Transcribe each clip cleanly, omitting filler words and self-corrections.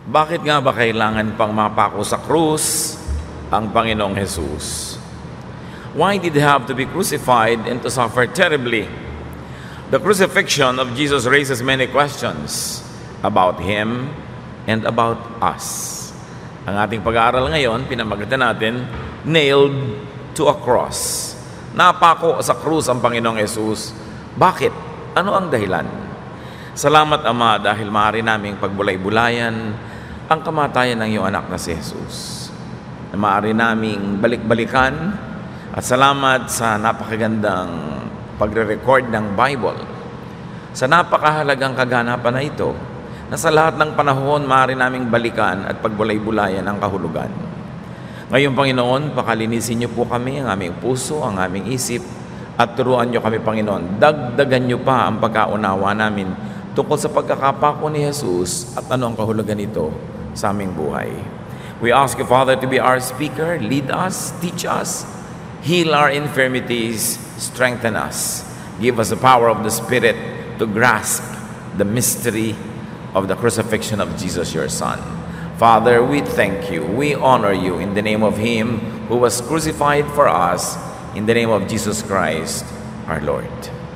Bakit nga ba kailangan pang mapako sa krus ang Panginoong Jesus? Why did He have to be crucified and to suffer terribly? The crucifixion of Jesus raises many questions about Him and about us. Ang ating pag-aaral ngayon, pinamagatan natin, nailed to a cross. Napako sa krus ang Panginoong Jesus. Bakit? Ano ang dahilan? Salamat, Ama, dahil maaari naming pagbulay-bulayan ang kamatayan ng iyong anak na si Jesus. Na maaari naming balik-balikan. At salamat sa napakagandang pagre-record ng Bible. Sa napakahalagang kaganapan na ito, na sa lahat ng panahon maaari naming balikan at pagbulay-bulayan ang kahulugan. Ngayon, Panginoon, pakalinisin niyo po kami, ang aming puso, ang aming isip, at turuan niyo kami, Panginoon. Dagdagan niyo pa ang pagkaunawa namin tungkol sa pagkakapako ni Jesus at ano ang kahulugan nito sa aming buhay. We ask you, Father, to be our speaker, lead us, teach us, heal our infirmities, strengthen us. Give us the power of the Spirit to grasp the mystery of the crucifixion of Jesus, your Son. Father, we thank you. We honor you in the name of Him who was crucified for us, in the name of Jesus Christ, our Lord.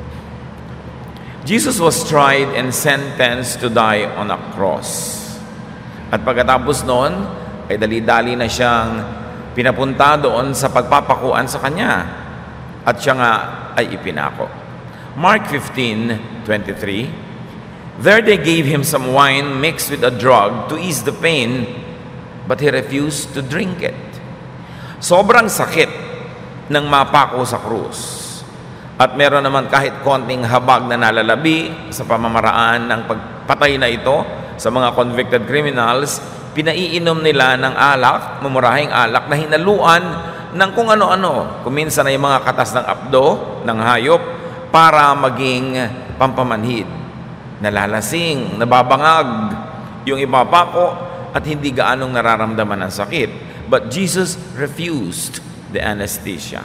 Jesus was tried and sentenced to die on a cross. At pagkatapos noon, ay dali-dali na siyang pinapunta doon sa pagpapakuan sa Kanya. At siya nga ay ipinako. Mark 15:23, there they gave Him some wine mixed with a drug to ease the pain, but He refused to drink it. Sobrang sakit ng mapako sa krus. At meron naman kahit konting habag na nalalabi sa pamamaraan ng pagpatay na ito sa mga convicted criminals, pinaiinom nila ng alak, mamurahing alak na hinaluan ng kung ano-ano. Kuminsan ay mga katas ng abdo, ng hayop, para maging pampamanhid. Nalalasing, nababangag yung ipapako at hindi gaanong nararamdaman ng sakit. But Jesus refused the anesthesia.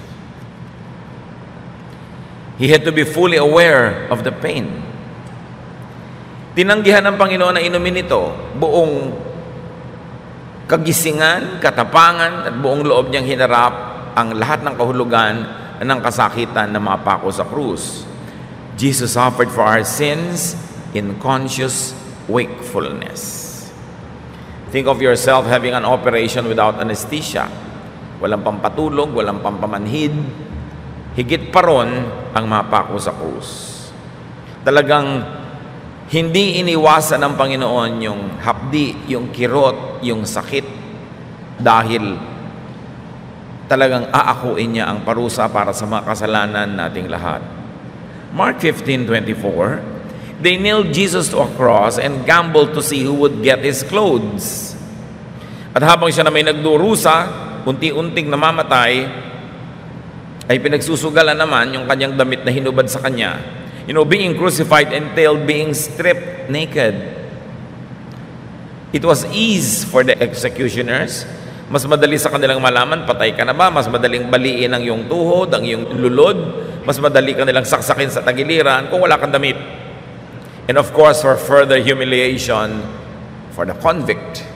He had to be fully aware of the pain. Tinanggihan ng Panginoon na inumin ito, buong kagisingan, katapangan, at buong loob niyang hinarap ang lahat ng kahulugan ng kasakitan na mapako sa krus. Jesus suffered for our sins in conscious wakefulness. Think of yourself having an operation without anesthesia. Walang pampatulog, walang pampamanhid. Higit pa ron ang mapako sa krus. Talagang hindi iniwasan ng Panginoon yung hapdi, yung kirot, yung sakit, dahil talagang aakuin niya ang parusa para sa mga kasalanan nating lahat. Mark 15:24, they nailed Jesus to a cross and gambled to see who would get His clothes. At habang siya na may nagdurusa, unti-unting namamatay, ay pinagsusugalan naman yung kanyang damit na hinubad sa Kanya. You know, being crucified entailed being stripped naked. It was ease for the executioners. Mas madali sa kanilang malaman, patay ka na ba? Mas madaling baliin ang iyong tuhod, ang iyong lulod. Mas madali ka nilang saksakin sa tagiliran kung wala kang damit. And of course, for further humiliation for the convict.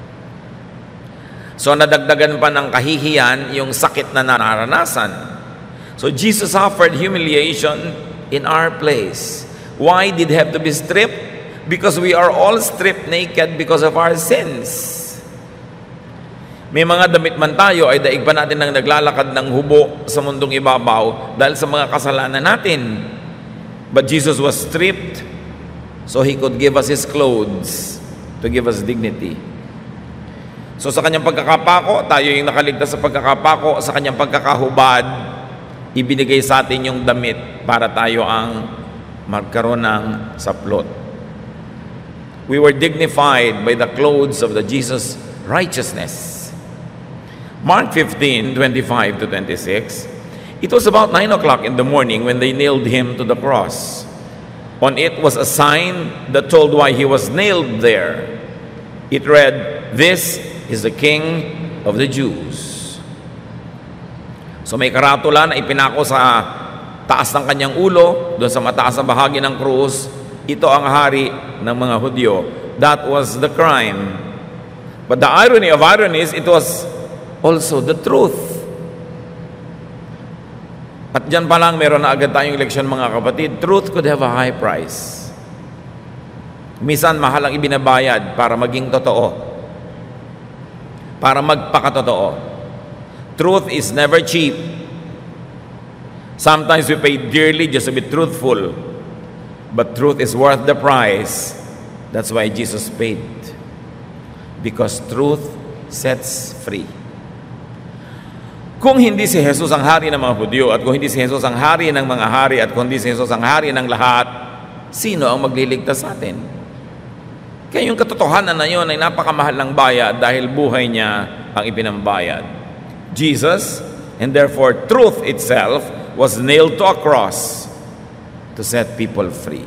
So nadagdagan pa ng kahihiyan yung sakit na naranasan. So Jesus suffered humiliation in our place. Why did He have to be stripped? Because we are all stripped naked because of our sins. May mga damit man tayo, ay daig pa natin nang naglalakad ng hubo sa mundong ibabaw dahil sa mga kasalanan natin. But Jesus was stripped so He could give us His clothes to give us dignity. So sa Kanyang pagkakapako, tayo yung nakaligtas sa pagkakapako, sa Kanyang pagkakahubad, ibinigay sa atin yung damit para tayo ang magkaroon ng saplot. We were dignified by the clothes of the Jesus righteousness. Mark 15:25-26, it was about 9 o'clock in the morning when they nailed Him to the cross. On it was a sign that told why He was nailed there. It read, "This is the King of the Jews." So may karatula na ipinako sa taas ng kanyang ulo, doon sa mataas na bahagi ng krus, ito ang hari ng mga Hudyo. That was the crime But the irony of ironies, it was also the truth. At dyan pa lang, meron na agad tayong leksyon mga kapatid. Truth could have a high price. Minsan, mahal ang ibinabayad para maging totoo. Para magpakatotoo. Truth is never cheap. Sometimes we pay dearly just to be truthful. But truth is worth the price. That's why Jesus paid. Because truth sets free. Kung hindi si Jesus ang hari ng mga Hudyo, at kung hindi si Jesus ang hari ng mga hari, at kung hindi si Jesus ang hari ng lahat, sino ang magliligtas sa atin? Kaya yung katotohanan na yun ay napakamahal ng bayad dahil buhay niya ang ipinambayad. Jesus, and therefore truth itself, was nailed to a cross to set people free.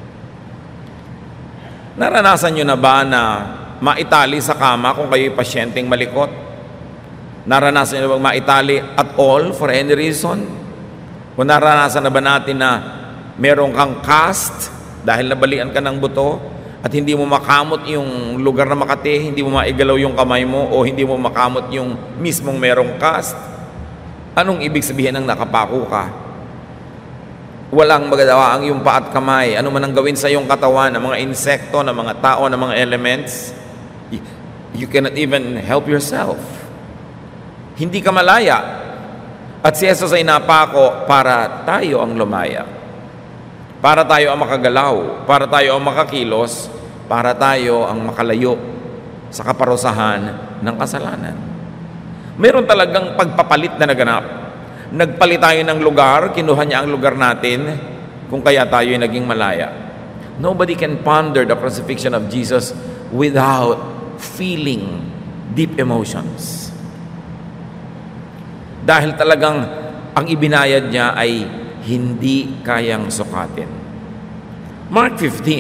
Naranasan nyo na ba na maitali sa kama kung kayo'y pasyenteng malikot? Naranasan nyo na bang maitali at all for any reason? O naranasan na ba natin na meron kang cast dahil nabalian ka ng buto at hindi mo makamot yung lugar na Makati, hindi mo maigalaw yung kamay mo o hindi mo makamot yung mismong merong cast? Anong ibig sabihin ng nakapako ka? Walang magagawa ang iyong paa at kamay. Ano man ang gawin sa iyong katawan, ng mga insekto, ng mga tao, ng mga elements, you cannot even help yourself. Hindi ka malaya. At si Jesus ay napako para tayo ang lumaya. Para tayo ang makagalaw. Para tayo ang makakilos. Para tayo ang makalayo sa kaparusahan ng kasalanan. Meron talagang pagpapalit na naganap. Nagpalit tayo ng lugar, kinuha niya ang lugar natin, kung kaya tayo ay naging malaya. Nobody can ponder the crucifixion of Jesus without feeling deep emotions. Dahil talagang ang ibinayad niya ay hindi kayang sukatin. Mark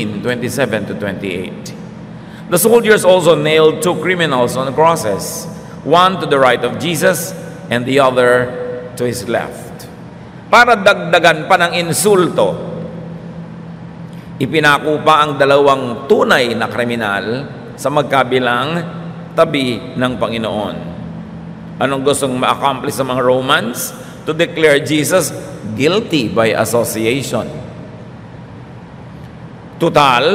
15:27-28. The soldiers also nailed 2 criminals on crosses, one to the right of Jesus and the other to his left. Para dagdagan pa ng insulto, ipinako pa ang dalawang tunay na kriminal sa magkabilang tabi ng Panginoon. Anong gustong ma-accomplish sa mga Romans? To declare Jesus guilty by association. Total,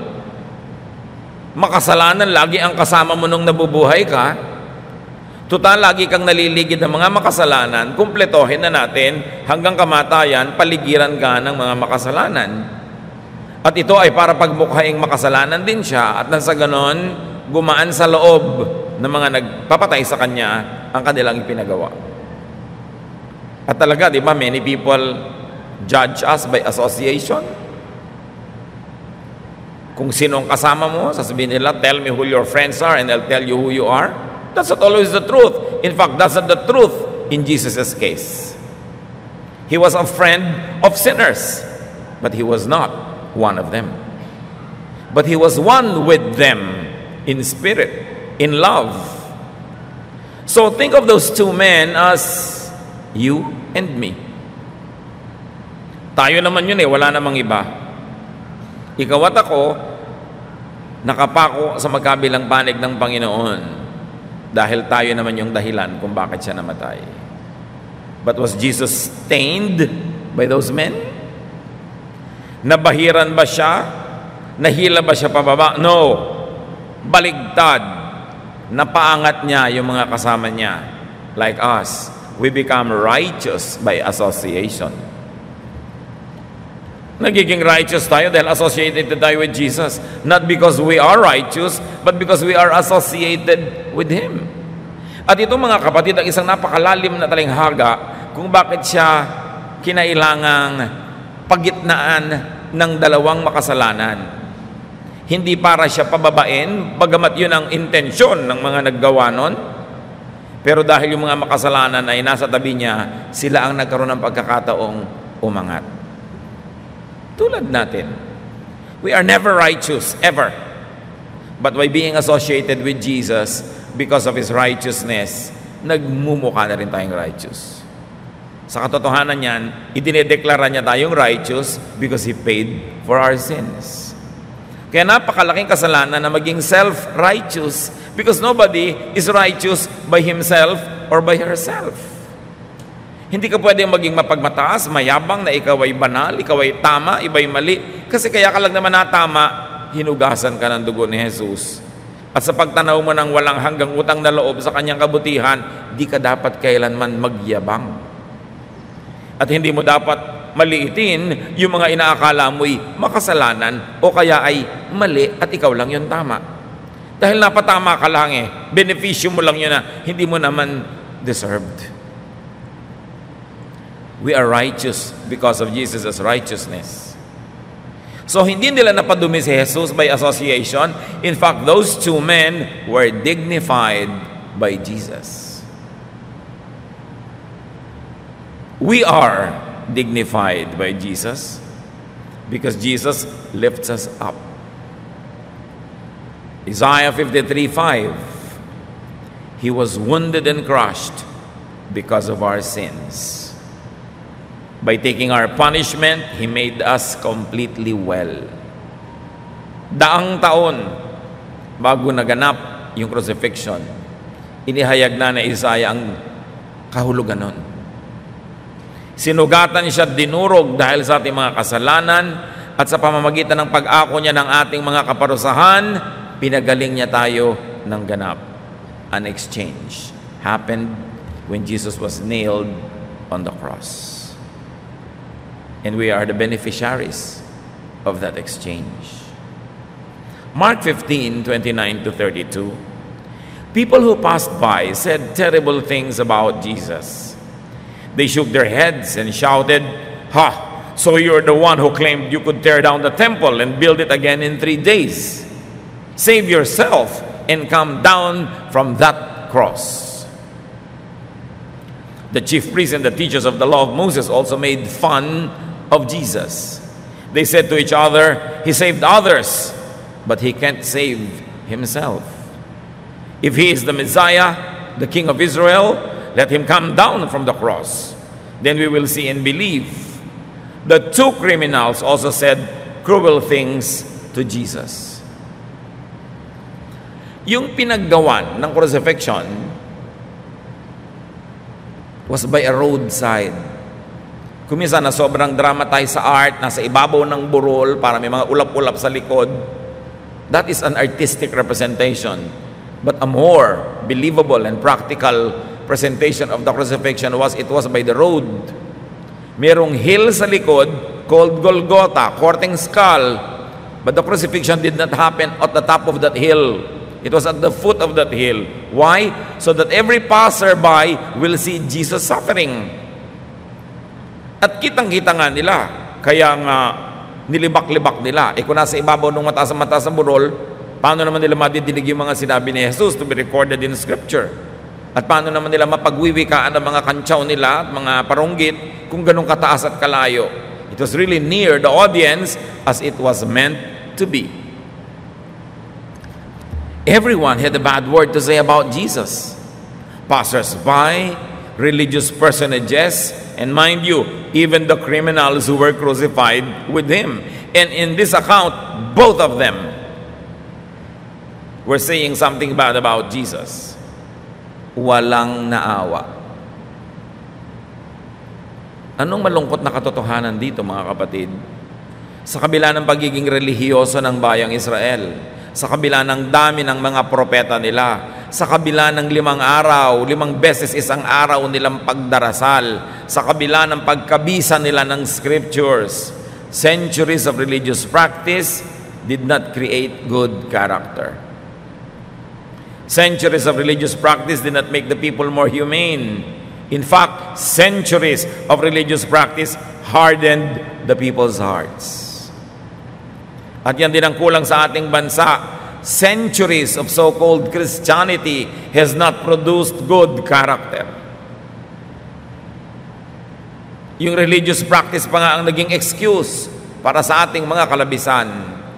makasalanan lagi ang kasama mo nung nabubuhay ka. Total, lagi kang naliligid ng mga makasalanan, kumpletohin na natin hanggang kamatayan, paligiran ka ng mga makasalanan. At ito ay para pagmukhaing makasalanan din siya at nang sa ganon, gumaan sa loob ng mga nagpapatay sa kanya ang kanilang ipinagawa. At talaga, di ba, many people judge us by association. Kung sino ang kasama mo, sasabihin nila, tell me who your friends are and I'll tell you who you are. That's not always the truth. In fact, that's not the truth in Jesus' case. He was a friend of sinners, but he was not one of them. But he was one with them in spirit, in love. So think of those two men as you and me. Tayo naman yun wala namang iba. Ikaw at ako, nakapako sa magkabilang panig ng Panginoon. Dahil tayo naman yung dahilan kung bakit siya namatay. But was Jesus stained by those men? Nabahiran ba siya? Nahila ba siya pababa? No. Baligtad. Napaangat niya yung mga kasama niya. Like us, we become righteous by association. Nagiging righteous tayo dahil associated tayo with Jesus. Not because we are righteous, but because we are associated with Him. At ito mga kapatid, ang isang napakalalim na talinghaga kung bakit siya kinailangang pagitnaan ng dalawang makasalanan. Hindi para siya pababain, bagamat yun ang intensyon ng mga naggawa nun. Pero dahil yung mga makasalanan ay nasa tabi niya, sila ang nagkaroon ng pagkakataong umangat. Tulad natin. We are never righteous, ever. But by being associated with Jesus, because of His righteousness, nagmumukha na rin tayong righteous. Sa katotohanan niyan, idinedeklara niya tayong righteous because He paid for our sins. Kaya napakalaking kasalanan na maging self-righteous because nobody is righteous by himself or by herself. Hindi ka pwedeng maging mapagmataas, mayabang na ikaw ay banal, ikaw ay tama, iba ay mali. Kasi kaya ka lang naman natama, hinugasan ka ng dugo ni Jesus. At sa pagtanaw mo ng walang hanggang utang na loob sa kanyang kabutihan, di ka dapat kailanman magyabang. At hindi mo dapat maliitin yung mga inaakala mo'y makasalanan o kaya ay mali at ikaw lang yung tama. Dahil napatama ka lang benepisyo mo lang yun na hindi mo naman deserved. We are righteous because of Jesus' righteousness. So hindi nila napadumi si Jesus by association. In fact, those two men were dignified by Jesus. We are dignified by Jesus because Jesus lifts us up. Isaiah 53:5, He was wounded and crushed because of our sins. By taking our punishment, He made us completely well. Daang taon bago naganap yung crucifixion, inihayag na ni Isaiah ang kahulugan nun. Sinugatan siya, dinurog dahil sa ating mga kasalanan at sa pamamagitan ng pag-ako niya ng ating mga kaparusahan, pinagaling niya tayo ng ganap. An exchange happened when Jesus was nailed on the cross. And we are the beneficiaries of that exchange. Mark 15:29-32. People who passed by said terrible things about Jesus. They shook their heads and shouted, "Ha! So you're the one who claimed you could tear down the temple and build it again in 3 days. Save yourself and come down from that cross." The chief priests and the teachers of the law of Moses also made fun of Jesus. They said to each other, "He saved others, but he can't save himself. If he is the Messiah, the King of Israel, let him come down from the cross. Then we will see and believe." The two criminals also said cruel things to Jesus. Yung pinaggawan ng crucifixion was by a roadside. Kuminsan na sobrang dramatize sa art, nasa ibabaw ng burol para may mga ulap-ulap sa likod. That is an artistic representation. But a more believable and practical presentation of the crucifixion was by the road. Merong hill sa likod called Golgotha, Korteng Skull. But the crucifixion did not happen at the top of that hill. It was at the foot of that hill. Why? So that every passerby will see Jesus suffering. At kitang-kita nga nila. Kaya nga nilibak-libak nila. Kung nasa ibabaw ng mataas na burol, paano naman nila madidinig yung mga sinabi ni Jesus to be recorded in Scripture? At paano naman nila mapagwiwikaan ang mga kantsaw nila at mga paronggit kung ganun kataas at kalayo? It was really near the audience as it was meant to be. Everyone had a bad word to say about Jesus. Passers-by, religious personages, and mind you, even the criminals who were crucified with him. And in this account, both of them were saying something bad about Jesus. Walang naawa. Anong malungkot na katotohanan dito, mga kapatid? Sa kabila ng pagiging relihiyoso ng bayang Israel, sa kabila ng dami ng mga propeta nila, sa kabila ng 5 araw, 5 beses isang araw nilang pagdarasal, sa kabila ng pagkabisa nila ng scriptures, centuries of religious practice did not create good character. Centuries of religious practice did not make the people more humane. In fact, centuries of religious practice hardened the people's hearts. At yan din ang kulang sa ating bansa. Centuries of so-called Christianity has not produced good character. Yung religious practice pa nga ang naging excuse para sa ating mga kalabisan.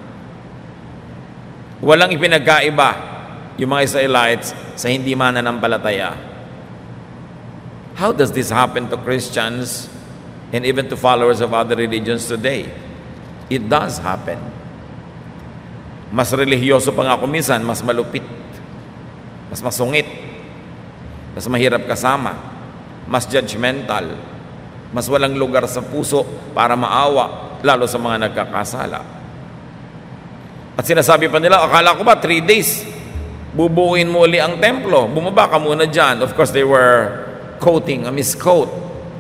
Walang ipinagkaiba yung mga Israelites sa hindi mananampalataya. How does this happen to Christians and even to followers of other religions today? It does happen. Mas relihiyoso pa nga kuminsan, mas malupit, mas masungit, mas mahirap kasama, mas judgmental, mas walang lugar sa puso para maawa, lalo sa mga nagkakasala. At sinasabi pa nila, akala ko ba 3 days, bubuuin mo uli ang templo, bumaba ka muna dyan. Of course, they were quoting a misquote.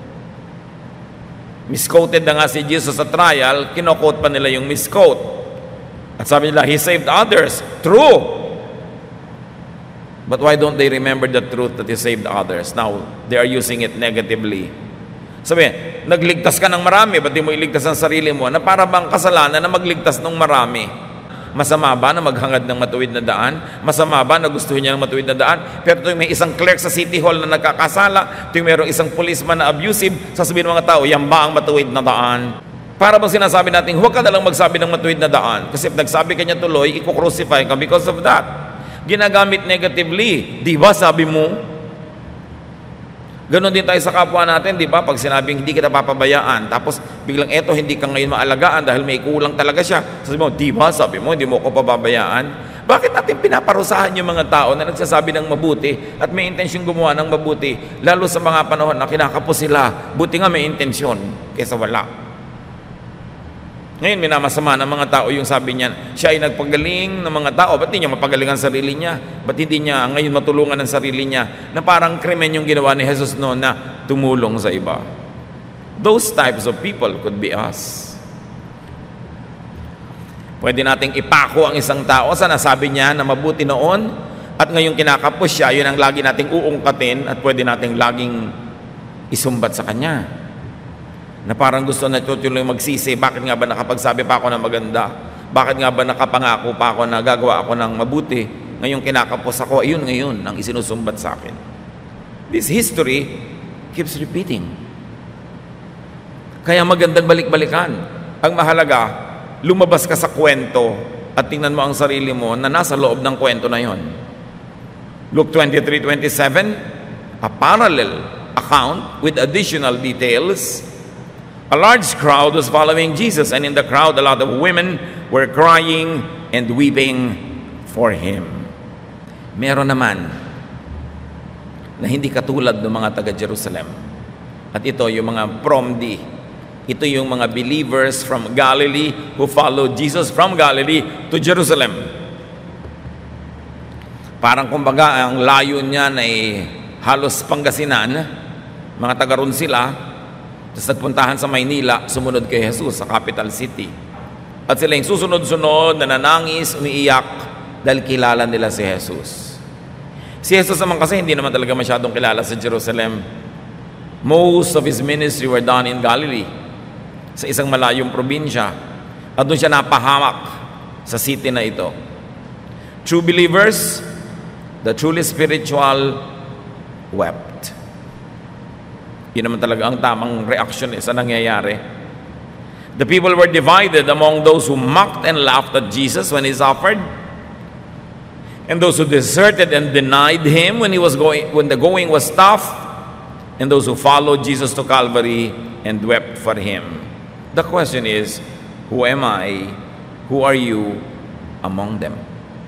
Misquoted na nga si Jesus sa trial, kinoquote pa nila yung misquote. At sabi nila, He saved others. True. But why don't they remember the truth that He saved others? Now, they are using it negatively. Sabi, nagligtas ka ng marami, ba't di mo iligtas ang sarili mo? Na para bang kasalanan na magligtas ng marami? Masama ba na maghangad ng matuwid na daan? Masama ba na gustuhin niya ng matuwid na daan? Pero tuwing may isang clerk sa City Hall na nagkakasala, tuwing mayroong isang policeman na abusive, sasabihin ng mga tao, yan ba ang matuwid na daan? Para bang sinasabi natin, huwag ka na lang magsabi ng matuwid na daan. Kasi if nagsabi ka niya tuloy, i-crucify ka because of that. Ginagamit negatively. Di ba sabi mo? Ganon din tayo sa kapwa natin, di ba? Pag sinabing hindi kita papabayaan, tapos biglang eto, hindi ka ngayon maalagaan dahil may kulang talaga siya. Sabi mo, di ba sabi mo, hindi mo ko pababayaan? Bakit natin pinaparusahan yung mga tao na nagsasabi ng mabuti at may intensyong gumawa ng mabuti, lalo sa mga panahon na kinakapos sila, buti nga may intensyon kaysa wala. Ngayon, minamasama ng mga tao yung sabi niya, siya ay nagpagaling ng mga tao. Ba't hindi niya mapagaling ang sarili niya? Ba't hindi niya ngayon matulungan ang sarili niya? Na parang krimen yung ginawa ni Jesus noon na tumulong sa iba. Those types of people could be us. Pwede nating ipako ang isang tao sa nasabi niya na mabuti noon at ngayong kinakapos siya, yun ang lagi nating uungkatin at pwede nating laging isumbat sa kanya. Na parang gusto na tutuloy magsisi, bakit nga ba nakapagsabi pa ako ng maganda? Bakit nga ba nakapangako pa ako na gagawa ako ng mabuti? Ngayong kinakapos ako, ayun ngayon ang isinusumbat sa akin. This history keeps repeating. Kaya magandang balik-balikan. Ang mahalaga, lumabas ka sa kwento at tingnan mo ang sarili mo na nasa loob ng kwento na yon. Luke 23:27, a parallel account with additional details. A large crowd was following Jesus, and in the crowd a lot of women were crying and weeping for Him. Meron naman na hindi katulad ng mga taga-Jerusalem. At ito yung mga promdi. Ito yung mga believers from Galilee who followed Jesus from Galilee to Jerusalem. Parang kumbaga ang layo niya ay halos Pangasinan, mga taga ron sila. Tapos nagpuntahan sa Maynila, sumunod kay Jesus sa capital city. At sila yung susunod-sunod, nananangis, umiiyak, dahil kilala nila si Jesus. Si Jesus naman kasi hindi naman talaga masyadong kilala sa Jerusalem. Most of His ministry were done in Galilee, sa isang malayong probinsya. At doon siya napahamak sa city na ito. True believers, the truly spiritual, wept. Yun naman talaga ang tamang reaction sa nangyayari. The people were divided among those who mocked and laughed at Jesus when He suffered, and those who deserted and denied Him when the going was tough, and those who followed Jesus to Calvary and wept for Him. The question is, who am I? Who are you among them?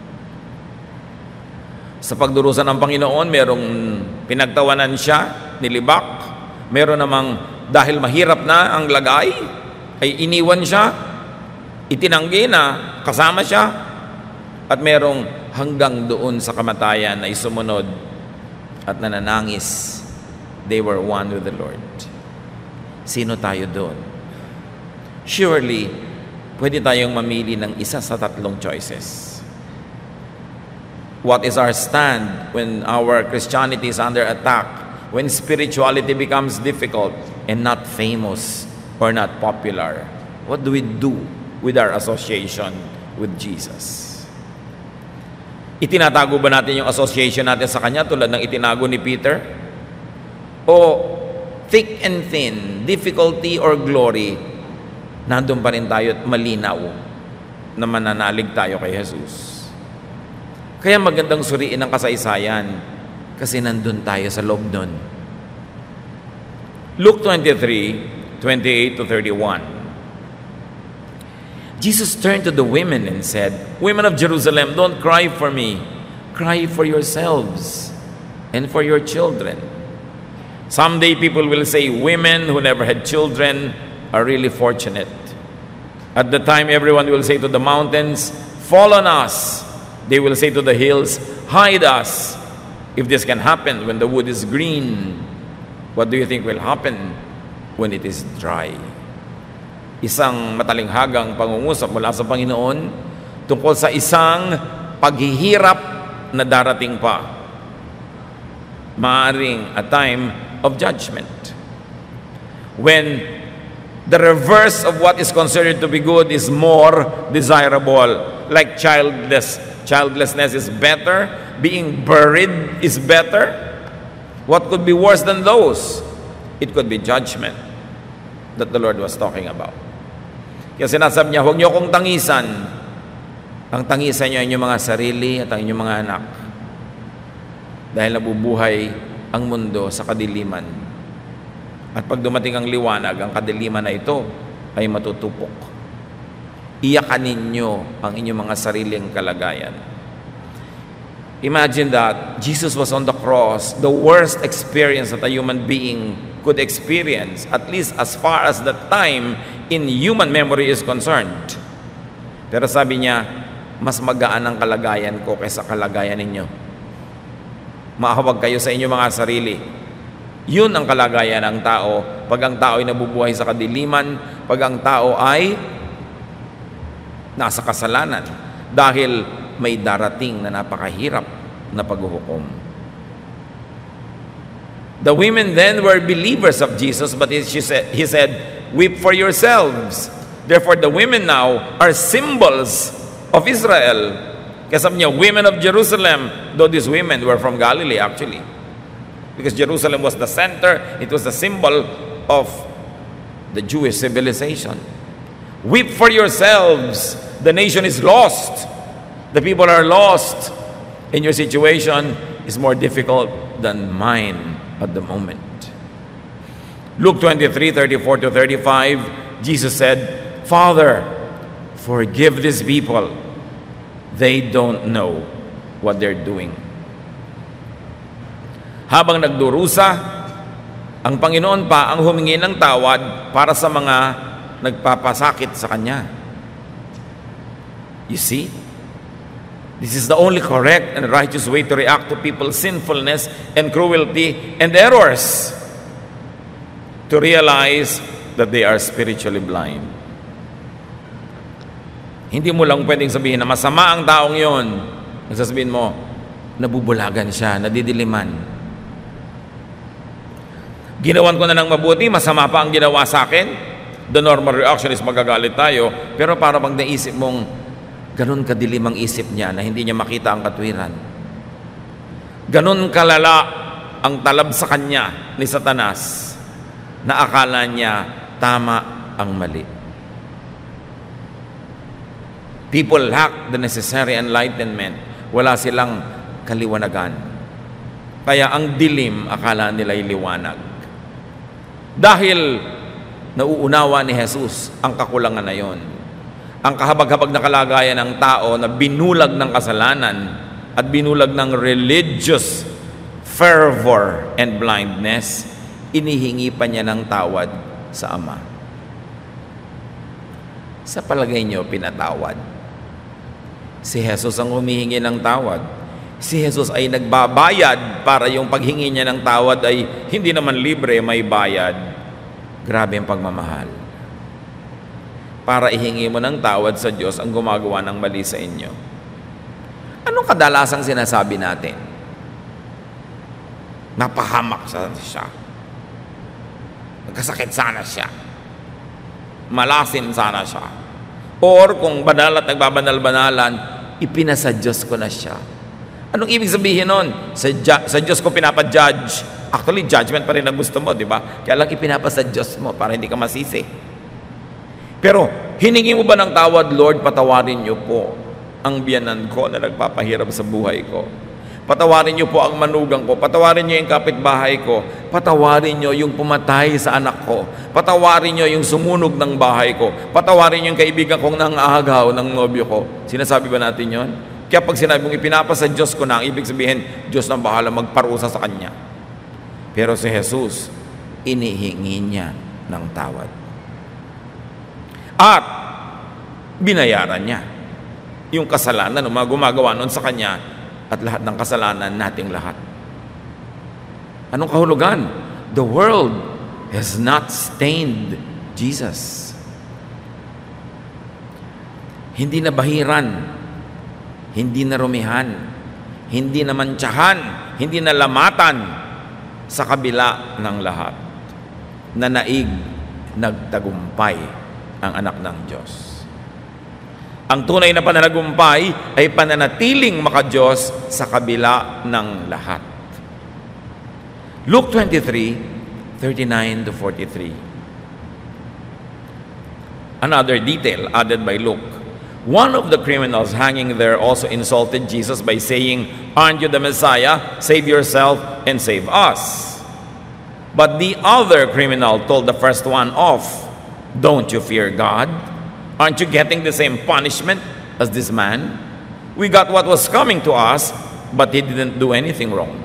Sa pagdurusa ng Panginoon, merong pinagtawanan siya, nilibak. Meron namang dahil mahirap na ang lagay, ay iniwan siya, itinanggi na kasama siya, at merong hanggang doon sa kamatayan ay sumunod at nananangis. They were one with the Lord. Sino tayo doon? Surely, pwede tayong mamili ng isa sa tatlong choices. What is our stand when our Christianity is under attack? When spirituality becomes difficult and not famous or not popular, what do we do with our association with Jesus? Itinatago ba natin yung association natin sa Kanya tulad ng itinago ni Peter? O thick and thin, difficulty or glory, nandun pa rin tayo at malinaw na mananalig tayo kay Jesus? Kaya magandang suriin ang kasaysayan kasi nandun tayo sa loob nun. Luke 23:28-31. Jesus turned to the women and said, "Women of Jerusalem, don't cry for me. Cry for yourselves and for your children." Someday people will say women who never had children are really fortunate. At the time, everyone will say to the mountains, "Fall on us." They will say to the hills, "Hide us." If this can happen when the wood is green, what do you think will happen when it is dry? Isang matalinghagang pangungusap mula sa Panginoon tungkol sa isang paghihirap na darating pa. Maaring a time of judgment. When the reverse of what is considered to be good is more desirable. Like childlessness is better, being buried is better. What could be worse than those? It could be judgment that the Lord was talking about. Kaya sinasabi niya, huwag niyo akong tangisan. Ang tangisan niyo ay inyong mga sarili at ang inyong mga anak. Dahil nabubuhay ang mundo sa kadiliman. At pag dumating ang liwanag, ang kadiliman na ito ay matutupok. Iyakan ninyo ang inyong mga sariling kalagayan. Imagine that Jesus was on the cross, the worst experience that a human being could experience, at least as far as the time in human memory is concerned. Pero sabi niya, mas magaan ang kalagayan ko kaysa kalagayan ninyo. Maahawag kayo sa inyong mga sarili. Yun ang kalagayan ng tao pag ang tao ay nabubuhay sa kadiliman, pag ang tao ay nasa kasalanan dahil may darating na napakahirap na paghuhukom. The women then were believers of Jesus, but he said, "Weep for yourselves." Therefore, the women now are symbols of Israel. Kaya sabi niya, women of Jerusalem, though these women were from Galilee actually. Because Jerusalem was the center, it was the symbol of the Jewish civilization. Weep for yourselves. The nation is lost. The people are lost. And your situation is more difficult than mine at the moment. Luke 23:34-35, Jesus said, "Father, forgive these people. They don't know what they're doing." Habang nagdurusa, ang Panginoon pa ang humingi ng tawad para sa mga nagpapasakit sa Kanya. You see? This is the only correct and righteous way to react to people's sinfulness and cruelty and errors. To realize that they are spiritually blind. Hindi mo lang pwedeng sabihin na masama ang taong yon. Nagsasabihin mo, nabubulagan siya, nadidiliman. Ginawan ko na ng mabuti, masama pa ang ginawa sa akin. The normal reaction is magagalit tayo. Pero para pag naisip mong ganun kadilim ang isip niya na hindi niya makita ang katwiran. Ganun kalala ang talab sa kanya ni Satanas na akala niya tama ang mali. People lack the necessary enlightenment. Wala silang kaliwanagan. Kaya ang dilim, akala nila'y liwanag. Dahil nauunawa ni Jesus ang kakulangan na yon. Ang kahabag-habag na kalagayan ng tao na binulag ng kasalanan at binulag ng religious fervor and blindness, inihingi pa niya ng tawad sa Ama. Sa palagay niyo, pinatawad? Si Jesus ang humihingi ng tawad. Si Jesus ay nagbabayad para yung paghingi niya ng tawad ay hindi naman libre, may bayad. Grabe ang pagmamahal. Para ihingi mo ng tawad sa Diyos ang gumagawa ng mali sa inyo. Anong kadalasang sinasabi natin? Napahamak siya. Nagkasakit sana siya. Malasin sana siya. Or kung banal at nagbabanal-banalan, ipinasadyos ko na siya. Anong ibig sabihin nun? Sa Diyos ko pinapadjudge. Actually, judgment pa rin ang gusto mo, di ba? Kaya lang ipinapasadyos mo para hindi ka masisi. Pero, hiningi mo ba ng tawad, Lord, patawarin niyo po ang biyanan ko na nagpapahirap sa buhay ko. Patawarin niyo po ang manugang ko. Patawarin niyo yung kapitbahay ko. Patawarin niyo yung pumatay sa anak ko. Patawarin niyo yung sumunog ng bahay ko. Patawarin niyo yung kaibigan kong nangahagaw ng nobyo ko. Sinasabi ba natin yon? Kaya pag sinabi mong ipinapasa Diyos ko na, ang ibig sabihin, Diyos nang bahala magparusa sa kanya. Pero si Jesus, inihingi niya ng tawad. At binayaran niya yung kasalanan ng mga gumagawa noon sa kanya at lahat ng kasalanan nating lahat. Anong kahulugan? The world has not stained Jesus. Hindi na bahiran, hindi na rumihan, hindi na mantsahan, hindi na lamatan sa kabila ng lahat. Nanaig, nagtagumpay ang anak ng Diyos. Ang tunay na pananagumpay ay pananatiling maka-Diyos sa kabila ng lahat. Luke 23:39-43. Another detail added by Luke. One of the criminals hanging there also insulted Jesus by saying, "Aren't you the Messiah? Save yourself and save us." But the other criminal told the first one off, "Don't you fear God? Aren't you getting the same punishment as this man? We got what was coming to us, but he didn't do anything wrong."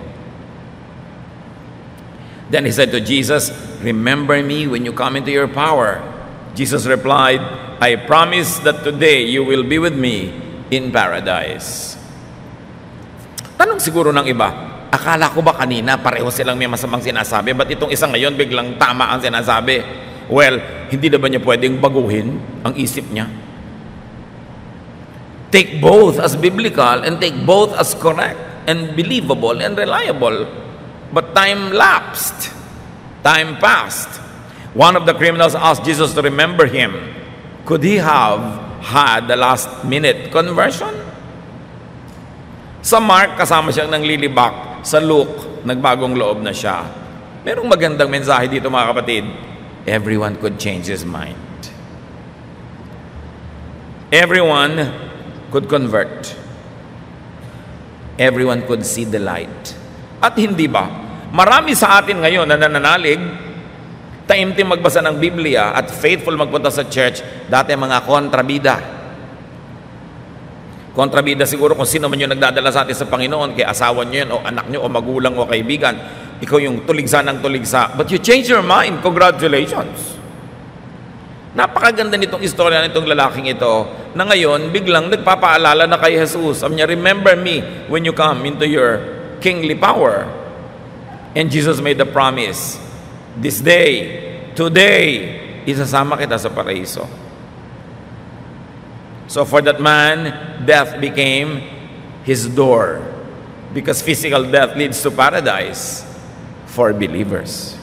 Then he said to Jesus, "Remember me when you come into your power." Jesus replied, "I promise that today you will be with me in paradise." Tanong siguro ng iba, akala ko ba kanina pareho silang may masamang sinasabi? Ba't itong isang ngayon biglang tama ang sinasabi? Well, hindi na ba niya pwedeng baguhin ang isip niya? Take both as biblical and take both as correct and believable and reliable. But time lapsed. Time passed. One of the criminals asked Jesus to remember him. Could he have had the last-minute conversion? Sa Mark, kasama siyang nanglilibak. Sa Luke, nagbagong loob na siya. Merong magandang mensahe dito, mga kapatid. Everyone could change his mind. Everyone could convert. Everyone could see the light. At hindi ba, marami sa atin ngayon na nananalig, taimtim magbasa ng Biblia at faithful magpunta sa church, dati mga kontrabida. Kontrabida siguro kung sino man yung nagdadala sa atin sa Panginoon, kay asawa nyo yun, o anak nyo, o magulang, o kaibigan. Ikaw yung tuligsa ng tuligsa. But you change your mind. Congratulations. Napakaganda nitong istorya nitong lalaking ito na ngayon biglang nagpapaalala na kay Jesus. Sabi niya, "Remember me when you come into your kingly power." And Jesus made the promise, "This day, today, isasama kita sa paraiso." So for that man, death became his door, because physical death leads to paradise for believers.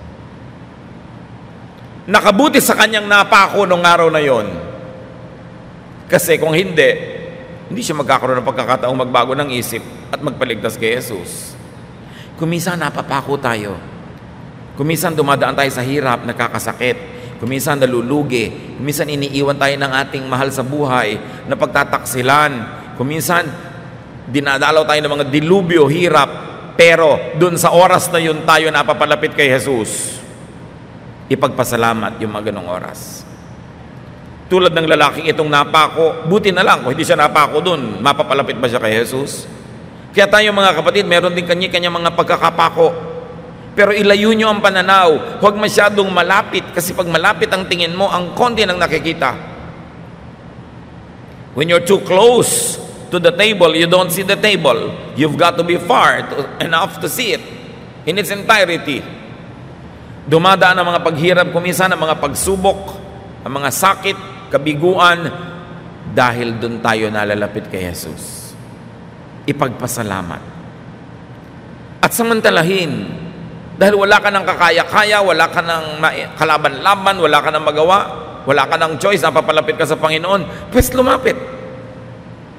Nakabuti sa kanyang napako nung araw na yon. Kasi kung hindi siya magkakaroon ng pagkakataong magbago ng isip at magpaligtas kay Jesus. Kuminsan napapako tayo. Kuminsan dumadaan tayo sa hirap, nakakasakit. Kuminsan nalulugi. Kuminsan iniiwan tayo ng ating mahal sa buhay na pagtataksilan. Kuminsan dinadalaw tayo ng mga dilubyo, hirap. Pero dun sa oras na yun tayo napapalapit kay Jesus. Ipagpasalamat yung mga ganong oras. Tulad ng lalaking itong napako, buti na lang kung hindi siya napako dun, mapapalapit ba siya kay Jesus? Kaya tayo mga kapatid, meron din kanya-kanya mga pagkakapako. Pero ilayo nyo ang pananaw, huwag masyadong malapit, kasi pag malapit ang tingin mo, ang konti nang nakikita. When you're too close to the table, you don't see the table. You've got to be far enough to see it in its entirety. Dumadaan ang mga paghirap, kuminsan ang mga pagsubok, ang mga sakit, kabiguan, dahil dun tayo nalalapit kay Jesus. Ipagpasalamat. At samantalahin, dahil wala ka ng kakaya-kaya, wala ka ng kalaban-laban, wala ka ng magawa, wala ka ng choice, napapalapit ka sa Panginoon, pues lumapit.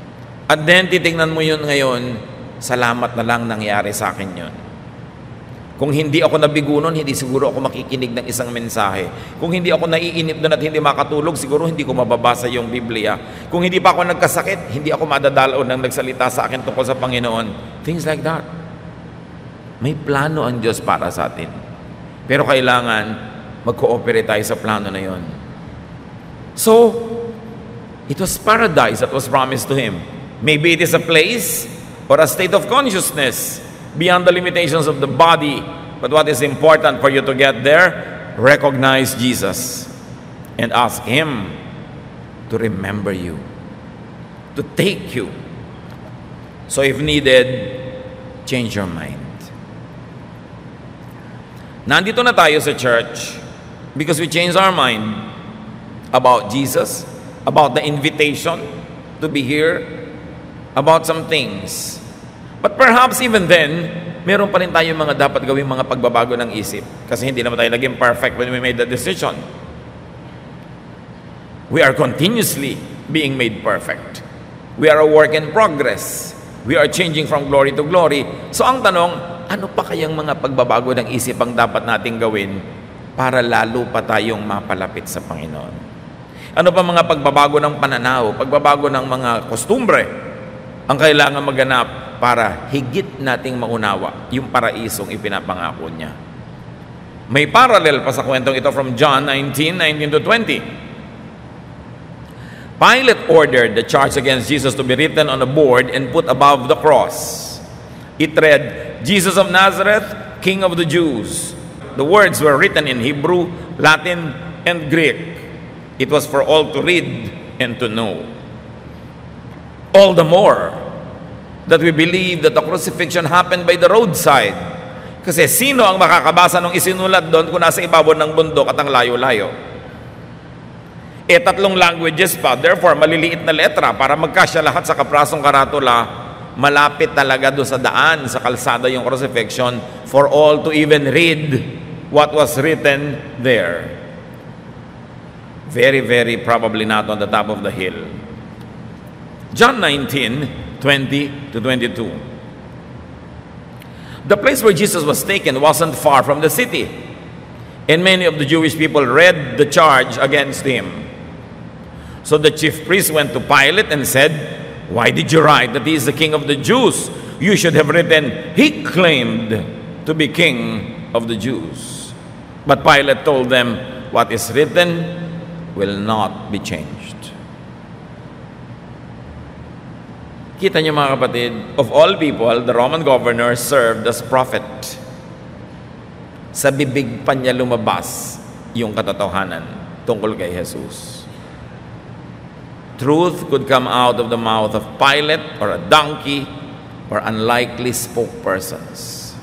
At then, titignan mo yun ngayon, salamat na lang nangyari sa akin yun. Kung hindi ako nabigo nun, hindi siguro ako makikinig ng isang mensahe. Kung hindi ako naiinip doon at hindi makatulog, siguro hindi ko mababasa yung Biblia. Kung hindi pa ako nagkasakit, hindi ako madadalaw ng nagsalita sa akin tungkol sa Panginoon. Things like that. May plano ang Diyos para sa atin. Pero kailangan mag-cooperate tayo sa plano na yon. So, it was paradise that was promised to him. Maybe it is a place or a state of consciousness beyond the limitations of the body. But what is important for you to get there? Recognize Jesus and ask Him to remember you, to take you. So if needed, change your mind. Nandito na tayo sa church because we changed our mind about Jesus, about the invitation to be here, about some things. But perhaps even then, meron pa rin tayong mga dapat gawing mga pagbabago ng isip. Kasi hindi naman tayo naging perfect when we made the decision. We are continuously being made perfect. We are a work in progress. We are changing from glory to glory. So ang tanong, ano pa kayang mga pagbabago ng isip ang dapat nating gawin para lalo pa tayong mapalapit sa Panginoon? Ano pa mga pagbabago ng pananaw, pagbabago ng mga kostumbre ang kailangan maganap para higit nating maunawa yung paraisong ipinapangako niya? May parallel pa sa kwentong ito from John 19:19 to 20. Pilate ordered the charge against Jesus to be written on a board and put above the cross. It read, Jesus of Nazareth, King of the Jews. The words were written in Hebrew, Latin, and Greek. It was for all to read and to know. All the more that we believe that the crucifixion happened by the roadside. Kasi sino ang makakabasa nung isinulat doon kung nasa ibabaw ng bundok at ang layo-layo? Tatlong languages pa, therefore maliliit na letra para magkasya lahat sa kaprasong karatula. Malapit talaga doon sa daan, sa kalsada yung crucifixion for all to even read what was written there. Very, very probably not on the top of the hill. John 19:20 to 22. The place where Jesus was taken wasn't far from the city, and many of the Jewish people read the charge against him. So the chief priest went to Pilate and said, "Why did you write that he is the king of the Jews? You should have written, he claimed to be king of the Jews." But Pilate told them, "What is written will not be changed." Kita niyo mga kapatid, of all people, the Roman governor served as prophet. Sa bibig pa niya lumabas yung katotohanan tungkol kay Jesus. Truth could come out of the mouth of Pilate or a donkey or unlikely spokespersons.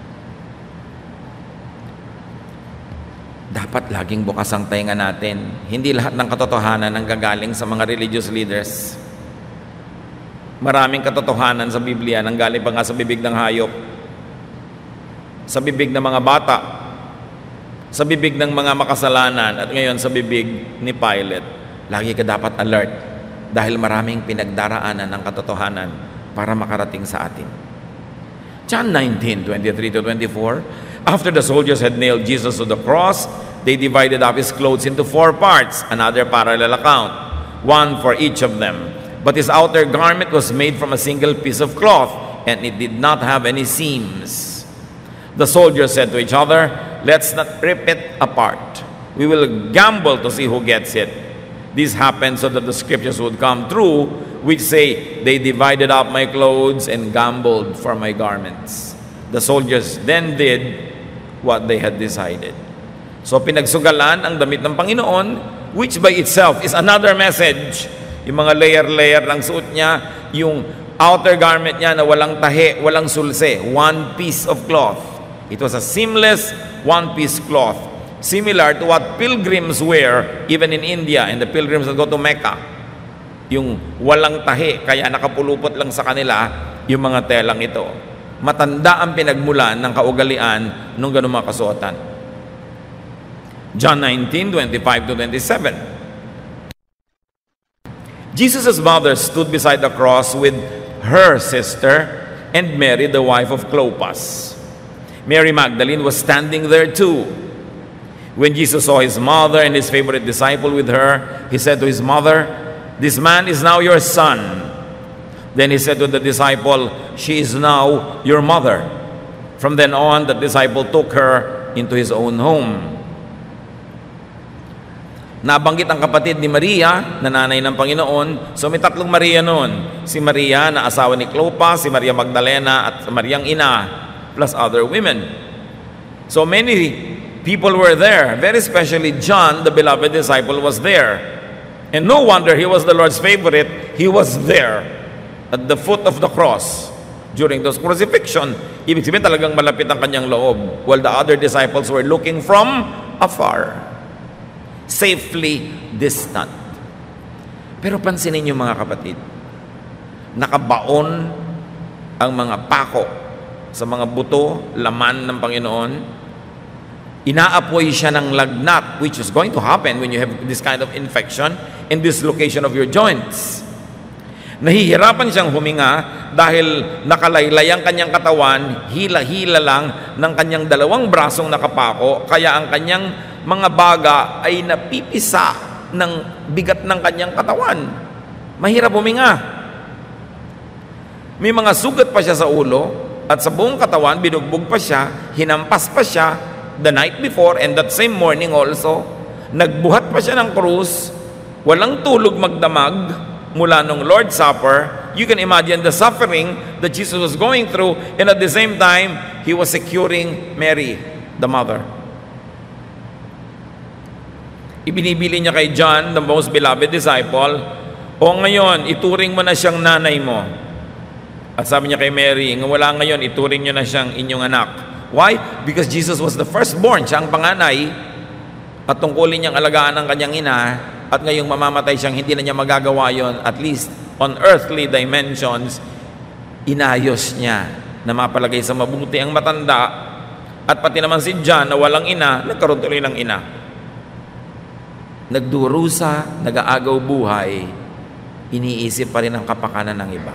Dapat laging bukas ang tainga natin. Hindi lahat ng katotohanan ang gagaling sa mga religious leaders. Maraming katotohanan sa Biblia nang galing pa nga sa bibig ng hayop, sa bibig ng mga bata, sa bibig ng mga makasalanan, at ngayon sa bibig ni Pilate. Lagi ka dapat alert dahil maraming pinagdaraanan ng katotohanan para makarating sa atin. John 19:23 to 24. After the soldiers had nailed Jesus to the cross, they divided up his clothes into 4 parts, another parallel account, one for each of them. But his outer garment was made from a single piece of cloth, and it did not have any seams. The soldiers said to each other, "Let's not rip it apart. We will gamble to see who gets it." This happened so that the scriptures would come true, which say, "They divided up my clothes and gambled for my garments." The soldiers then did what they had decided. So pinagsugalan ang damit ng Panginoon, which by itself is another message. Yung mga layer-layer ng suot niya, yung outer garment niya na walang tahi, walang sulse, one piece of cloth. It was a seamless one-piece cloth, similar to what pilgrims wear even in India and the pilgrims that go to Mecca. Yung walang tahi, kaya nakapulupot lang sa kanila yung mga telang ito. Matanda ang pinagmulan ng kaugalian nung ganung mga kasuotan. John 19:25 to 27. Jesus' mother stood beside the cross with her sister and Mary, the wife of Clopas. Mary Magdalene was standing there too. When Jesus saw his mother and his favorite disciple with her, he said to his mother, "This man is now your son." Then he said to the disciple, "She is now your mother." From then on, the disciple took her into his own home. Nabanggit ang kapatid ni Maria, na nanay ng Panginoon. So may tatlong Maria noon. Si Maria na asawa ni Clopas, si Maria Magdalena, at Mariang ina, plus other women. So many people were there. Very especially John, the beloved disciple, was there. And no wonder he was the Lord's favorite. He was there at the foot of the cross during those crucifixion. Ibig sabihin talagang malapit ang kanyang loob, while the other disciples were looking from afar, safely distant. Pero pansinin niyo mga kapatid, nakabaon ang mga pako sa mga buto, laman ng Panginoon. Inaapoy siya ng lagnat, which is going to happen when you have this kind of infection and dislocation of your joints. Nahihirapan siyang huminga dahil nakalaylay ang kanyang katawan, hila-hila lang ng kanyang dalawang brasong nakapako, kaya ang kanyang mga baga ay napipisa ng bigat ng kanyang katawan. Mahirap huminga. May mga sugat pa siya sa ulo at sa buong katawan, binugbog pa siya, hinampas pa siya the night before and that same morning also. Nagbuhat pa siya ng krus, walang tulog magdamag mula nung Lord's Supper. You can imagine the suffering that Jesus was going through, and at the same time, He was securing Mary, the mother. Ibinibili niya kay John, the most beloved disciple, "O ngayon, ituring mo na siyang nanay mo." At sabi niya kay Mary, "Wala ngayon, ituring niyo na siyang inyong anak." Why? Because Jesus was the firstborn, siya ang panganay, at tungkulin niyang alagaan ang kanyang ina, at ngayong mamamatay siyang hindi na niya magagawa yon, at least on earthly dimensions. Inayos niya na mapalagay sa mabuti ang matanda, at pati naman si John na walang ina, nagkaroon tuloy ng ina. Nagdurusa, nag-aagaw buhay, iniisip pa rin ang kapakanan ng iba.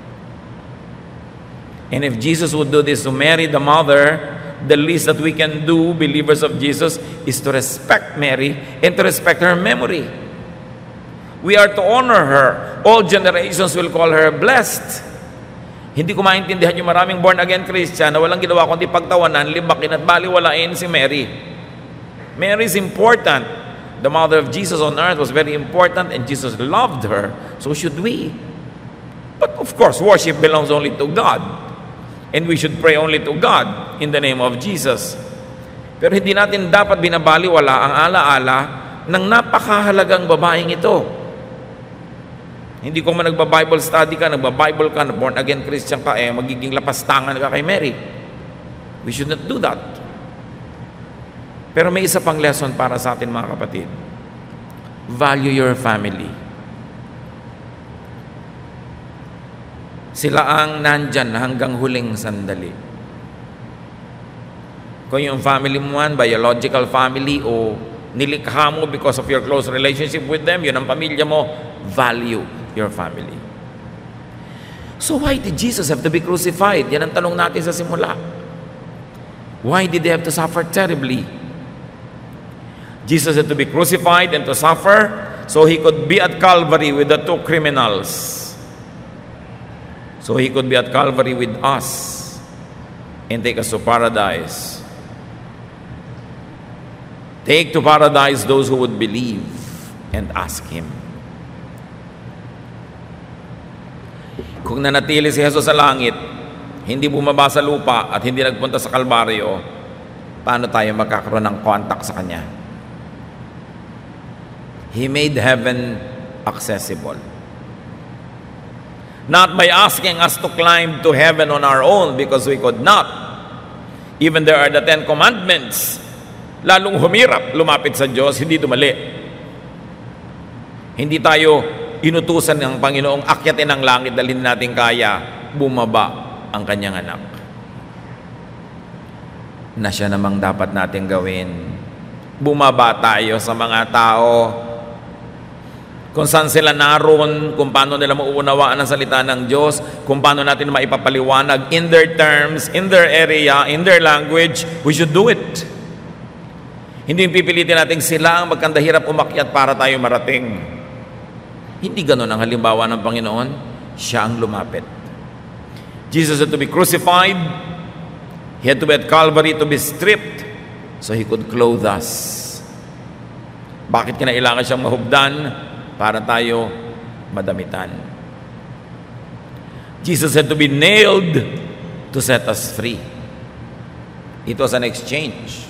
And if Jesus would do this to Mary, the mother, the least that we can do, believers of Jesus, is to respect Mary and to respect her memory. We are to honor her. All generations will call her blessed. Hindi ko maintindihan yung maraming born-again Christian na walang ginawa kundi pagtawanan, libakin at baliwalain si Mary. Mary is important. The mother of Jesus on earth was very important, and Jesus loved her. So should we. But of course, worship belongs only to God. And we should pray only to God in the name of Jesus. Pero hindi natin dapat binabaliwala ang alaala ng napakahalagang babaeng ito. Hindi ko man nagba-Bible study ka, nagba-Bible ka, born-again Christian ka, magiging lapastangan ka kay Mary. We should not do that. Pero may isa pang lesson para sa atin mga kapatid. Value your family. Sila ang nandyan hanggang huling sandali. Kung yung family mo man, biological family, o nilikha mo because of your close relationship with them, yun ang pamilya mo, value your family. So why did Jesus have to be crucified? Yan ang tanong natin sa simula. Why did they have to suffer terribly? Jesus had to be crucified and to suffer so He could be at Calvary with the two criminals. So He could be at Calvary with us and take us to paradise. Take to paradise those who would believe and ask Him. Kung nanatili si Jesus sa langit, hindi bumaba sa lupa at hindi nagpunta sa Kalbaryo, paano tayo magkakaroon ng contact sa Kanya? He made heaven accessible. Not by asking us to climb to heaven on our own, because we could not. Even there are the 10 commandments. Lalong humirap, lumapit sa Diyos, hindi dumali. Hindi tayo inutusan ng Panginoong akyatin ang langit, dalhin natin kaya, bumaba ang Kanyang anak. Na siya namang dapat natin gawin. Bumaba tayo sa mga tao kung saan sila naroon, kung paano nila mauunawaan ang salita ng Diyos, kung paano natin maipapaliwanag in their terms, in their area, in their language, we should do it. Hindi yung pipilitin natin sila ang magkandahirap umakyat para tayo marating. Hindi ganun ang halimbawa ng Panginoon. Siya ang lumapit. Jesus had to be crucified. He had to be at Calvary to be stripped so He could clothe us. Bakit kinailangan siyang mahubdan? Para tayo madamitan. Jesus had to be nailed to set us free. It was an exchange.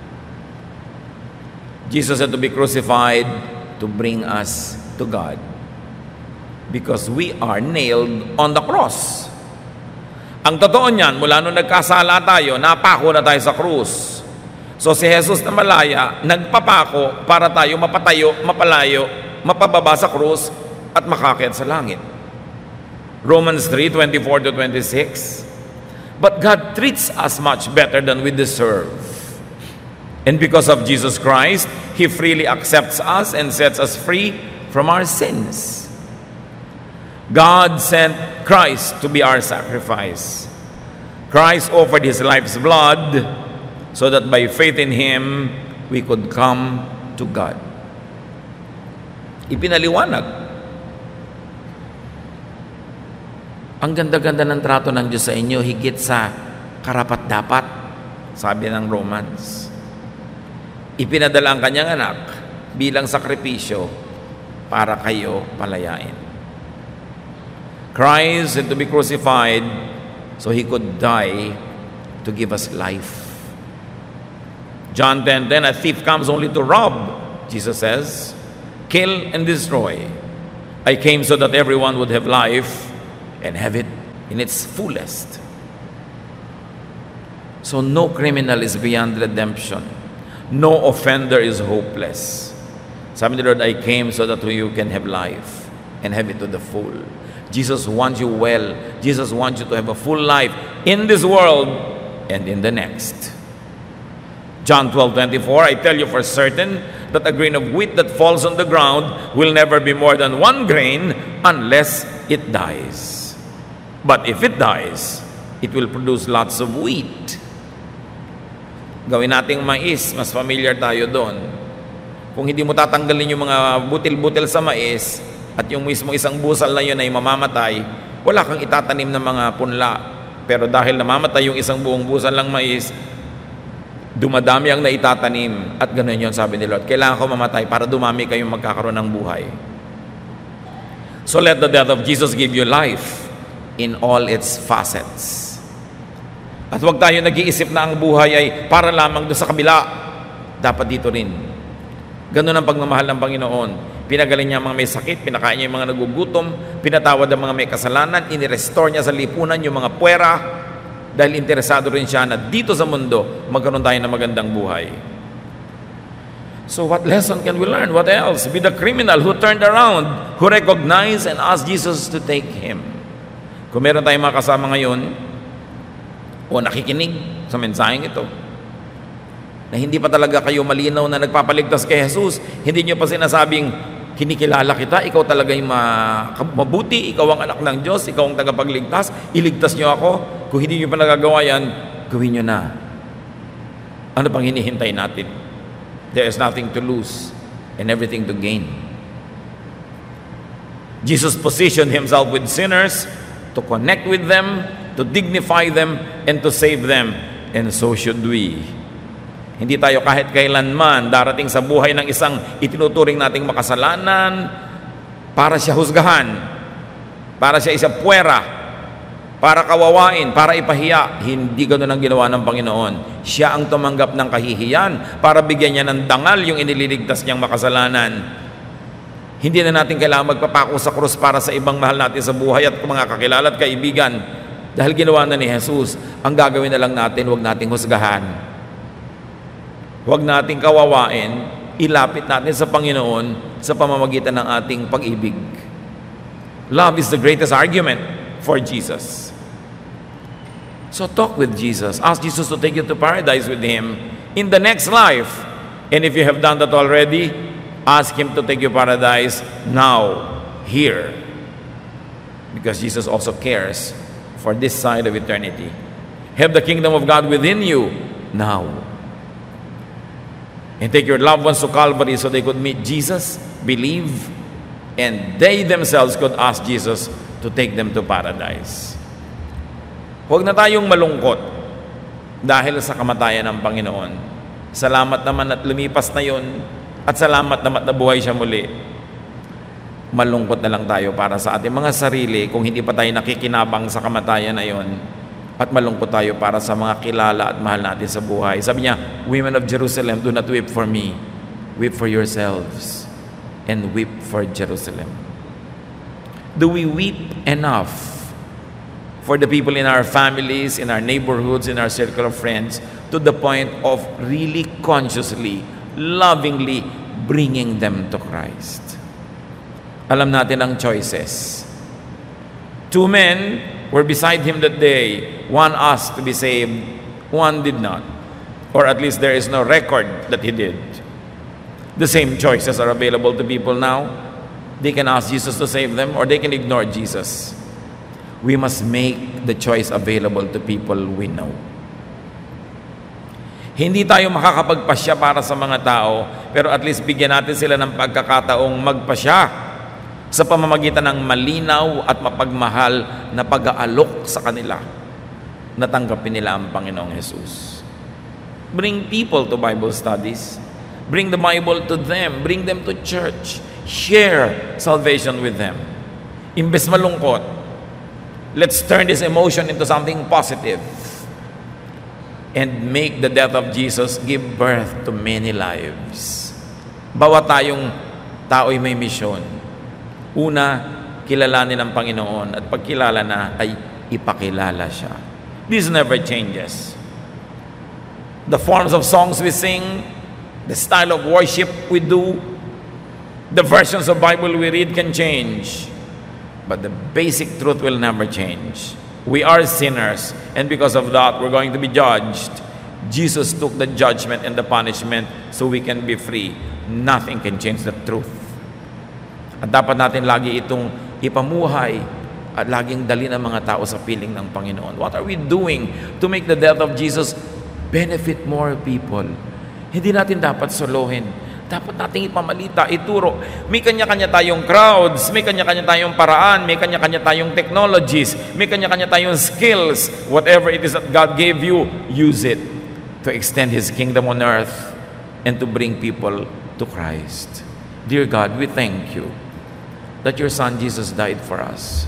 Jesus had to be crucified to bring us to God. Because we are nailed on the cross. Ang totoo niyan, mula nung nagkasala tayo, napako na tayo sa krus. So si Jesus na malaya, nagpapako para tayo mapatayo, mapalayo, mapababa sa krus at makakyat sa langit. Romans 3:24-26. But God treats us much better than we deserve. And because of Jesus Christ, He freely accepts us and sets us free from our sins. God sent Christ to be our sacrifice. Christ offered His life's blood so that by faith in Him, we could come to God. Ipinaliwanag. Ang ganda-ganda ng trato ng Diyos sa inyo, higit sa karapat-dapat, sabi ng Romans. Ipinadala ang kanyang anak bilang sakripisyo para kayo palayain. Christ had to be crucified so He could die to give us life. John 10:10, a thief comes only to rob, Jesus says, kill and destroy. I came so that everyone would have life and have it in its fullest. So no criminal is beyond redemption. No offender is hopeless. Sabi ni Lord, I came so that you can have life and have it to the full. Jesus wants you well. Jesus wants you to have a full life in this world and in the next. John 12:24, I tell you for certain that a grain of wheat that falls on the ground will never be more than 1 grain unless it dies. But if it dies, it will produce lots of wheat. Gawin nating mais, mas familiar tayo doon. Kung hindi mo tatanggalin yung mga butil-butil sa mais at yung mismo isang busal na yun ay mamamatay, wala kang itatanim ng mga punla. Pero dahil namamatay yung isang buong busal ng mais, dumadami ang naitatanim. At ganoon yun, sabi ni Lord, kailangan ko mamatay para dumami kayong magkakaroon ng buhay. So let the death of Jesus give you life in all its facets. At huwag tayo nag-iisip na ang buhay ay para lamang doon sa kabila. Dapat dito rin. Ganun ang pagmamahal ng Panginoon. Pinagaling niya ang mga may sakit, pinakain niya yung mga nagugutom, pinatawad ang mga may kasalanan, inirestore niya sa lipunan yung mga puwera, dahil interesado rin siya na dito sa mundo, magkaroon tayo ng magandang buhay. So what lesson can we learn? What else? Be the criminal who turned around, who recognized and asked Jesus to take him. Kung meron tayong mga kasama ngayon, o nakikinig sa mensaheng ito, na hindi pa talaga kayo malinaw na nagpapaligtas kay Jesus, hindi nyo pa sinasabing, kinikilala kita, ikaw talaga yung mabuti, ikaw ang anak ng Diyos, ikaw ang tagapagligtas, iligtas nyo ako. Kung hindi nyo pa nagagawa yan, gawin nyo na. Ano pang hinihintay natin? There is nothing to lose and everything to gain. Jesus positioned Himself with sinners to connect with them, to dignify them, and to save them. And so should we. Hindi tayo kahit kailanman darating sa buhay ng isang itinuturing nating makasalanan para siya husgahan, para siya isa puwera, para kawawain, para ipahiya. Hindi ganoon ang ginawa ng Panginoon. Siya ang tumanggap ng kahihiyan para bigyan niya ng dangal yung inililigtas niyang makasalanan. Hindi na natin kailangan magpapako sa krus para sa ibang mahal natin sa buhay at mga kakilala at kaibigan. Dahil ginawa na ni Jesus, ang gagawin na lang natin, huwag nating husgahan. Huwag nating kawawain, ilapit natin sa Panginoon sa pamamagitan ng ating pag-ibig. Love is the greatest argument for Jesus. So talk with Jesus. Ask Jesus to take you to paradise with Him in the next life. And if you have done that already, Ask Him to take you paradise now, here. Because Jesus also cares for this side of eternity. Have the kingdom of God within you now. And take your loved ones to Calvary so they could meet Jesus, believe, and they themselves could ask Jesus to take them to paradise. Huwag na tayong malungkot dahil sa kamatayan ng Panginoon. Salamat naman at lumipas na yun, at salamat naman at nabuhay siya muli. Malungkot na lang tayo para sa ating mga sarili kung hindi pa tayo nakikinabang sa kamatayan na yun, at malungkot tayo para sa mga kilala at mahal natin sa buhay. Sabi niya, women of Jerusalem, do not weep for me. Weep for yourselves and weep for Jerusalem. Do we weep enough for the people in our families, in our neighborhoods, in our circle of friends, to the point of really consciously, lovingly bringing them to Christ? Alam natin ang choices. 2 men were beside him that day. One asked to be saved, one did not. Or at least there is no record that he did. The same choices are available to people now. They can ask Jesus to save them, or they can ignore Jesus. We must make the choice available to people we know. Hindi tayo makakapagpasya para sa mga tao, pero at least bigyan natin sila ng pagkakataong magpasya sa pamamagitan ng malinaw at mapagmahal na pag-aalok sa kanila na tanggapin nila ang Panginoong Jesus. Bring people to Bible studies. Bring the Bible to them. Bring them to church. Share salvation with them. Imbes malungkot, let's turn this emotion into something positive and make the death of Jesus give birth to many lives. Bawat tayong tao'y may misyon. Una, kilalanin ang Panginoon, at pagkilala na ay ipakilala siya. This never changes. The forms of songs we sing, the style of worship we do, the versions of Bible we read can change, but the basic truth will never change. We are sinners, and because of that, we're going to be judged. Jesus took the judgment and the punishment so we can be free. Nothing can change the truth. At dapat natin lagi itong ipamuhay at laging dali ng mga tao sa piling ng Panginoon. What are we doing to make the death of Jesus benefit more people? Hindi natin dapat solohin. Dapat nating ipamalita, ituro. May kanya-kanya tayong crowds, may kanya-kanya tayong paraan, may kanya-kanya tayong technologies, may kanya-kanya tayong skills. Whatever it is that God gave you, use it to extend His kingdom on earth and to bring people to Christ. Dear God, we thank you that your Son Jesus died for us.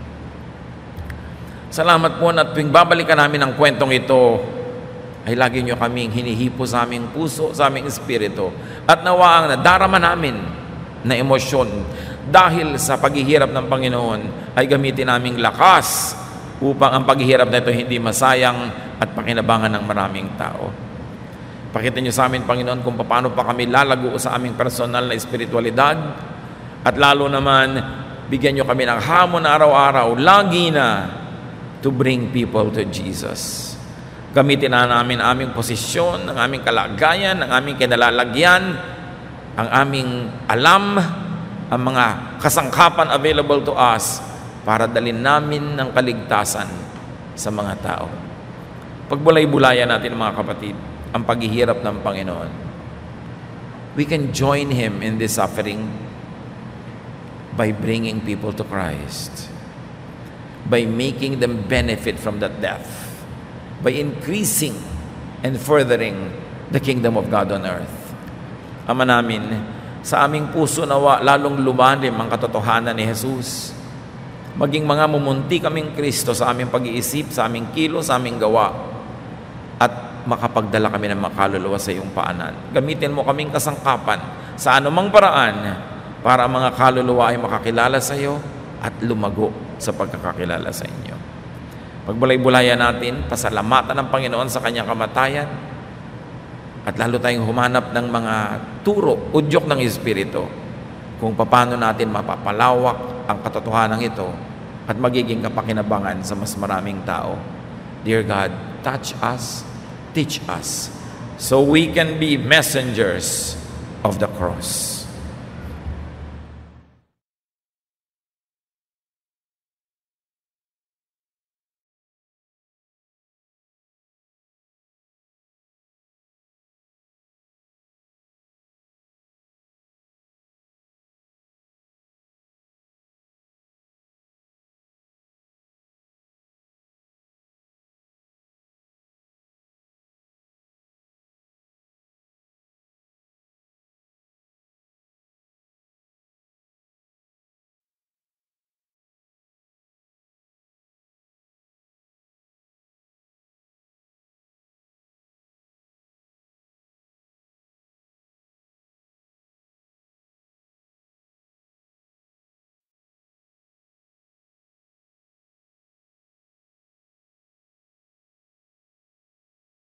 Salamat po na tuwing babalikan namin ang kwentong ito, ay lagi nyo kaming hinihipo sa aming puso, sa aming espiritu, at nawa ang nadarama namin na emosyon dahil sa paghihirap ng Panginoon ay gamitin naming lakas upang ang paghihirap na ito hindi masayang at pakinabangan ng maraming tao. Pakita nyo sa amin, Panginoon, kung paano pa kami lalago sa aming personal na espiritualidad, at lalo naman bigyan nyo kami ng hamon na araw-araw, lagi na, to bring people to Jesus. Gamitin na namin aming posisyon, ang aming kalagayan, ang aming kinalalagyan, ang aming alam, ang mga kasangkapan available to us para dalhin namin ng kaligtasan sa mga tao. Pagbulay-bulayan natin, mga kapatid, ang paghihirap ng Panginoon. We can join Him in this suffering by bringing people to Christ, by making them benefit from that death, by increasing and furthering the kingdom of God on earth. Ama namin, sa aming puso nawa lalong lumalim ang katotohanan ni Jesus. Maging mga mumunti kaming Kristo sa aming pag-iisip, sa aming kilos, sa aming gawa, at makapagdala kami ng makaluluwa sa iyong paanan. Gamitin mo kaming kasangkapan sa anumang paraan para ang mga kaluluwa ay makakilala sa iyo at lumago sa pagkakakilala sa inyo. Pagbulay-bulayan natin, pasalamatan ng Panginoon sa kanyang kamatayan, at lalo tayong humanap ng mga turo, udyok ng Espiritu, kung paano natin mapapalawak ang katotohanan ito at magiging kapakinabangan sa mas maraming tao. Dear God, touch us, teach us, so we can be messengers of the cross.